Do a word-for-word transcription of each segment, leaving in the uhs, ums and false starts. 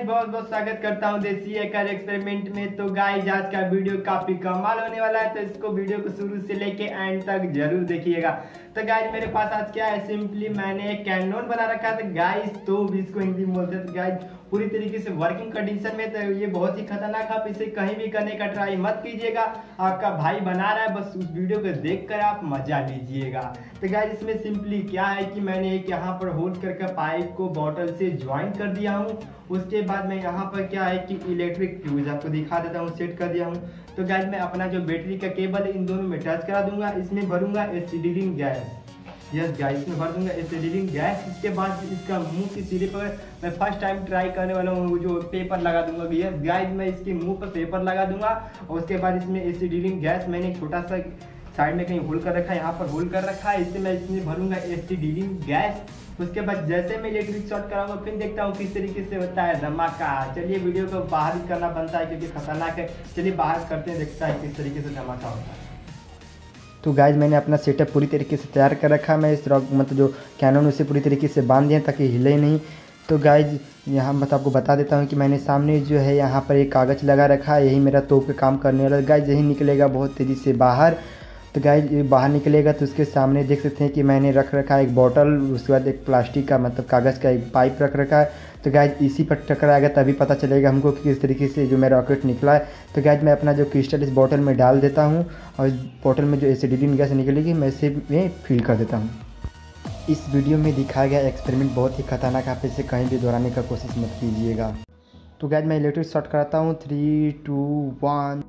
Guys बहुत बहुत स्वागत करता हूं देसी हैकर एक्सपेरिमेंट में। तो गाइज आज का वीडियो काफी कमाल होने वाला है, तो इसको वीडियो को शुरू से लेके एंड तक जरूर देखिएगा। तो गाइज मेरे पास आज क्या है, सिंपली मैंने एक कैनन बना रखा है। तो गाइज तो भी इसको हिंदी में बोलते हैं। तो गाइज पूरी तरीके से वर्किंग कंडीशन में, तो ये बहुत ही खतरनाक, आप इसे कहीं भी करने का ट्राई मत कीजिएगा। आपका भाई बना रहा है, बस उस वीडियो को देख कर आप मजा लीजिएगा। तो गाइज इसमें सिंपली क्या है कि मैंने एक यहाँ पर होल्ड करके पाइप को बॉटल से ज्वाइन कर दिया हूँ। उसके बाद मैं यहाँ पर क्या है कि इलेक्ट्रिक फ्यूज आपको दिखा देता हूँ, सेट कर दिया हूँ। तो गाइज मैं अपना जो बैटरी का केबल है इन दोनों में टच करा दूंगा। इसमें भरूंगा एसिडिलिंग गैस, यस गाइस इसमें भर दूंगा एसिडिलिंग गैस। इसके बाद इसका मुंह के सिरे पर मैं फर्स्ट टाइम ट्राई करने वाला हूँ, जो पेपर लगा दूंगा। यस गाइस मैं इसके मुंह पर पेपर लगा दूंगा और उसके बाद इसमें एसिडिलिंग गैस मैंने एक छोटा सा साइड में कहीं होल्ड कर रखा है, यहाँ पर होल्ड कर रखा है। इससे मैं इसमें भरूंगा एसिडिलिंग गैस। उसके बाद जैसे मैं इलेक्ट्रिक शॉर्ट कराऊंगा फिर देखता हूँ किस तरीके से होता है धमाका। चलिए वीडियो को बाहर ही करना बनता है क्योंकि खतरनाक है। चलिए बाहर करते हैं, देखता है किस तरीके से धमाका होता है। तो गाइज मैंने अपना सेटअप पूरी तरीके से तैयार कर रखा है। मैं इस रॉक मतलब जो कैनन उसे पूरी तरीके से बांध दिया ताकि हिले नहीं। तो गाइज यहाँ मैं आपको बता देता हूँ कि मैंने सामने जो है यहाँ पर एक कागज़ लगा रखा है, यही मेरा तोप का काम करने वाला। गाइज यही निकलेगा बहुत तेज़ी से बाहर। तो गाइज ये बाहर निकलेगा तो उसके सामने देख सकते हैं कि मैंने रख रखा है एक बॉटल, उसके बाद एक प्लास्टिक का मतलब कागज़ का एक पाइप रख रखा है। तो गाइज इसी पर टकराएगा तभी पता चलेगा हमको कि किस तरीके से जो मेरा रॉकेट निकला है। तो गाइज मैं अपना जो क्रिस्टल इस बॉटल में डाल देता हूँ और इस बॉटल में जो एसिडिलिंग गैस निकलेगी मैं इसे में फिल कर देता हूँ। इस वीडियो में दिखाया गया एक्सपेरिमेंट बहुत ही खतरनाक, आप इसे कहीं भी दोहराने का कोशिश मत कीजिएगा। तो गाइज मैं इलेक्ट्रिक शॉर्ट कराता हूँ, थ्री टू वन।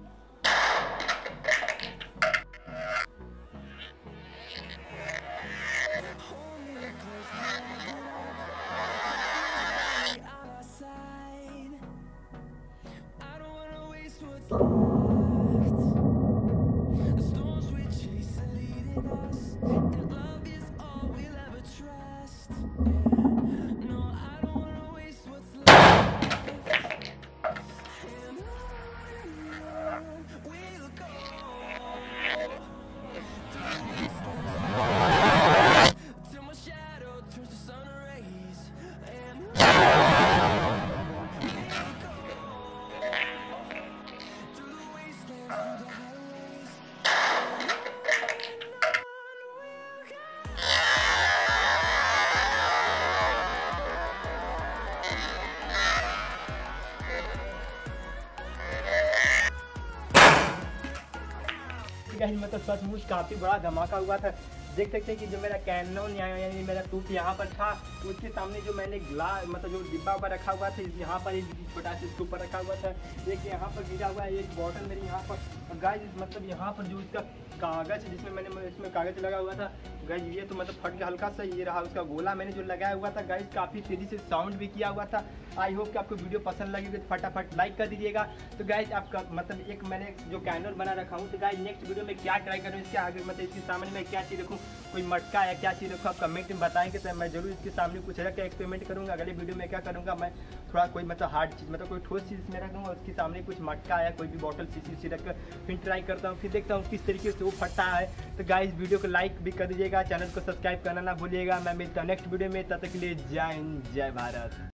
मतलब सचमुच काफ़ी बड़ा धमाका हुआ था। देख सकते हैं कि जो मेरा कैनन यानी मेरा टूट यहाँ पर था, उसके सामने जो मैंने ग्लास मतलब जो डिब्बा पर रखा हुआ था, यहाँ पर एक छोटा सा इसके ऊपर रखा हुआ था, एक यहाँ पर गिरा हुआ है, एक बॉटल मेरी यहाँ पर। गाइस मतलब यहाँ पर जो इसका कागज़ जिसमें मैंने इसमें कागज़ लगा हुआ था गाइस, ये तो मतलब फट गया हल्का सा। ये रहा उसका गोला मैंने जो लगाया हुआ था गाइस, काफ़ी तेज़ी से साउंड भी किया हुआ था। आई होप कि आपको वीडियो पसंद लगेगी तो फटाफट लाइक कर दीजिएगा। तो गाइस आपका मतलब एक मैंने जो कैनन बना रखा हूँ, तो गाइस नेक्स्ट वीडियो में क्या ट्राई करूँ, इसके आगे मतलब इसके सामने में क्या चीज़ रखूँ, कोई मटका या क्या चीज़ रखूँ, आप कमेंट में बताएंगे तो मैं जरूर इसके सामने कुछ रख के एक्सपेरिमेंट करूँगा। अगले वीडियो में क्या करूँगा, मैं थोड़ा कोई मतलब हार्ड चीज़ मतलब कोई ठोस चीज़ में रखूँगा, उसके सामने कुछ मटका या कोई भी बॉटल शीशी उसी रख कर फिर ट्राई करता हूँ, फिर देखता हूँ किस तरीके से वो फटता है। तो गाइस वीडियो को लाइक भी कर दीजिएगा, चैनल को सब्सक्राइब करना ना भूलिएगा। मैं मिलता हूँ नेक्स्ट वीडियो में, तब तक के लिए जय हिंद जय भारत।